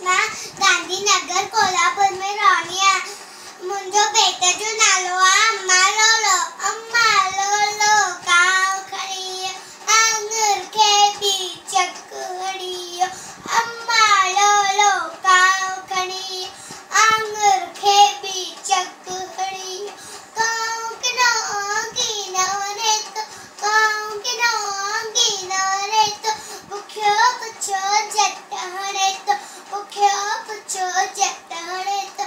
मैं गांधीनगर कोल्हापुर में रहनी है। मुंहिंजो बेटे जो नालो आहे अम्मा लोलो। अम्मा लोलो गांव खड़ी आंगुर खे भी चकड़ी। अम्मा लोलो गांव खड़ी आंगुर खे भी चकड़ी। गांव किनारे तो गांव किनारे तो बुखियो पुछो जट हणे तो बुखियो पुछो जट हणे तो।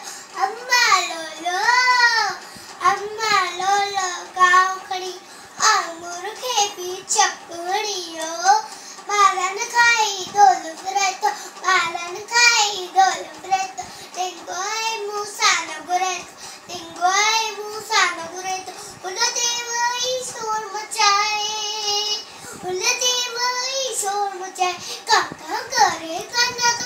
अम्मा लोलो गांव खड़ी आंगूर खे भी चकड़ियो। बालन खाई डोल फिरे तो बालन खाई डोल फिरे तो टिंगो मूसा न गुरे टिंगो मूसा न गुरे तो उलटे वही शोर मचाए उलटे वही शोर मचाए काका करे कनक